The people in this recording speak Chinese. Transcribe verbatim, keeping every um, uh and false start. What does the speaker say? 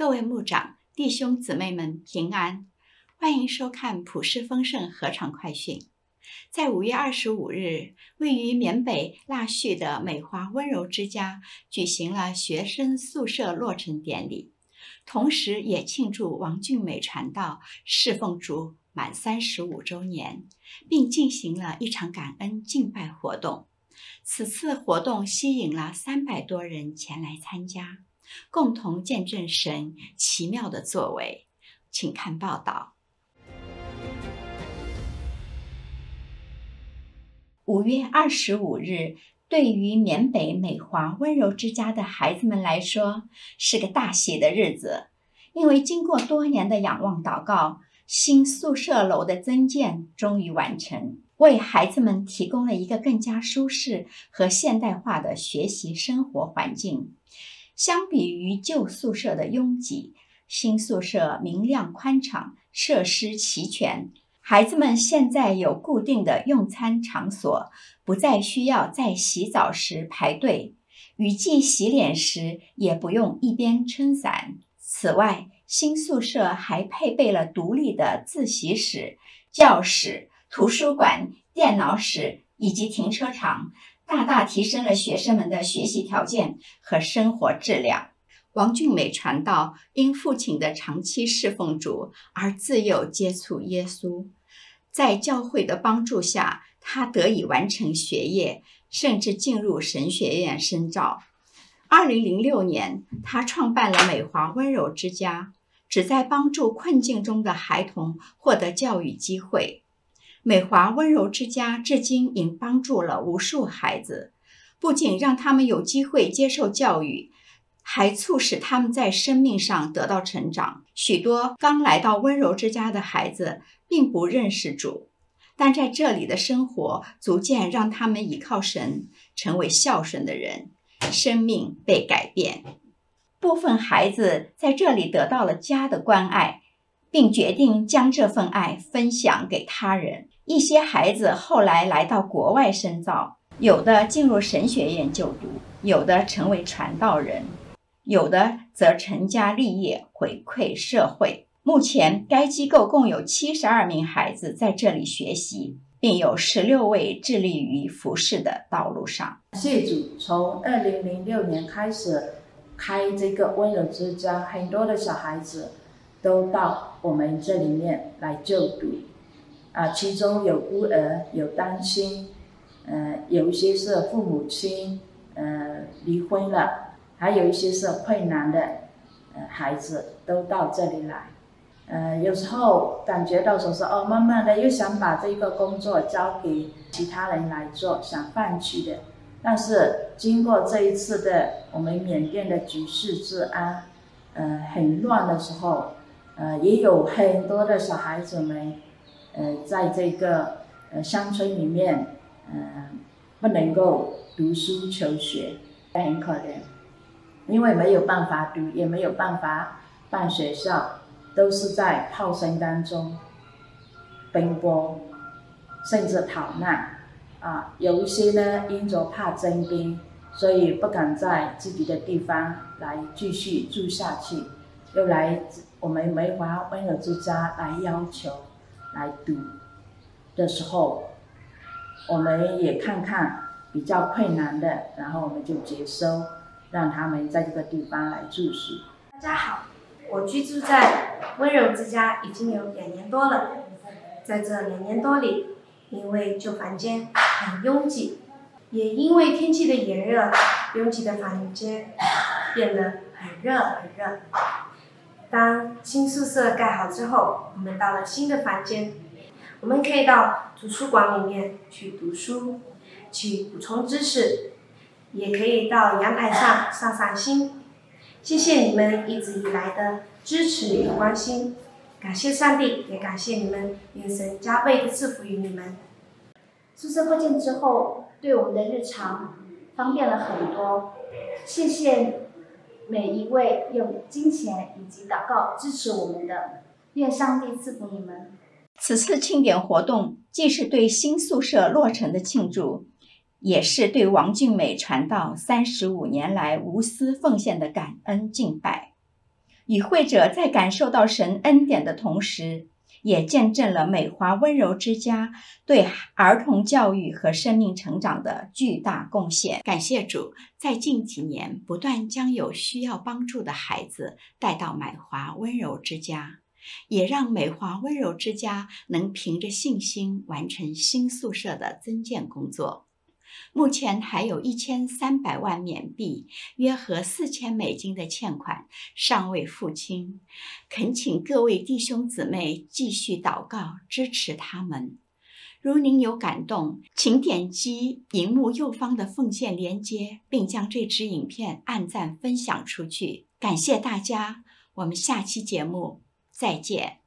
各位牧长、弟兄姊妹们平安，欢迎收看普世丰盛合唱快讯。在五月二十五日，位于缅北腊戌的美华温柔之家举行了学生宿舍落成典礼，同时也庆祝王俊美传道侍奉主满三十五周年，并进行了一场感恩敬拜活动。此次活动吸引了三百多人前来参加，共同见证神奇妙的作为。请看报道。五月二十五日，对于缅北美华温柔之家的孩子们来说，是个大喜的日子，因为经过多年的仰望祷告，新宿舍楼的增建终于完成，为孩子们提供了一个更加舒适和现代化的学习生活环境。相比于旧宿舍的拥挤，新宿舍明亮宽敞，设施齐全。孩子们现在有固定的用餐场所，不再需要在洗澡时排队，雨季洗脸时也不用一边撑伞。此外，新宿舍还配备了独立的自习室、教室、图书馆、电脑室以及停车场，大大提升了学生们的学习条件和生活质量。王俊美传道因父亲的长期侍奉主而自幼接触耶稣，在教会的帮助下，他得以完成学业，甚至进入神学院深造。二零零六年，他创办了美华温柔之家，旨在帮助困境中的孩童获得教育机会。美华温柔之家至今已帮助了无数孩子，不仅让他们有机会接受教育，还促使他们在生命上得到成长。许多刚来到温柔之家的孩子并不认识主，但在这里的生活逐渐让他们倚靠神，成为孝顺的人，生命被改变。部分孩子在这里得到了家的关爱，并决定将这份爱分享给他人。一些孩子后来来到国外深造，有的进入神学院就读，有的成为传道人，有的则成家立业，回馈社会。目前该机构共有七十二名孩子在这里学习，并有十六位致力于服事的道路上。 谢主，从二零零六年开始开这个温柔之家，很多的小孩子都到我们这里面来就读啊，其中有孤儿，有单亲，呃，有一些是父母亲呃离婚了，还有一些是困难的呃孩子都到这里来。呃，有时候感觉到说是哦，慢慢的又想把这个工作交给其他人来做，想放弃的。但是经过这一次的我们缅甸的局势治安，呃，很乱的时候，呃，也有很多的小孩子们，呃，在这个呃乡村里面，呃，不能够读书求学，很可怜，因为没有办法读，也没有办法办学校。都是在炮声当中奔波，甚至逃难啊！有一些呢，因着怕征兵，所以不敢在自己的地方来继续住下去，又来我们梅华温柔之家来要求来读的时候，我们也看看比较困难的，然后我们就接收，让他们在这个地方来住宿。 大家好。我居住在温柔之家已经有两年多了，在这两年多里，因为旧房间很拥挤，也因为天气的炎热，拥挤的房间变得很热很热。当新宿舍盖好之后，我们到了新的房间，我们可以到图书馆里面去读书，去补充知识，也可以到阳台上散散心。谢谢你们一直以来的支持与关心，感谢上帝，也感谢你们，愿神加倍的赐福于你们。 宿舍扩建之后，对我们的日常方便了很多。谢谢每一位用金钱以及祷告支持我们的，愿上帝赐福你们。 此次庆典活动既是对新宿舍落成的庆祝，也是对王俊美传道三十五年来无私奉献的感恩敬拜。 与会者在感受到神恩典的同时，也见证了美华温柔之家对儿童教育和生命成长的巨大贡献。感谢主，在近几年不断将有需要帮助的孩子带到美华温柔之家，也让美华温柔之家能凭着信心完成新宿舍的增建工作。目前还有一千三百万缅币，约合四千美金的欠款尚未付清，恳请各位弟兄姊妹继续祷告支持他们。如您有感动，请点击荧幕右方的奉献连结，并将这支影片按赞分享出去。感谢大家，我们下期节目再见。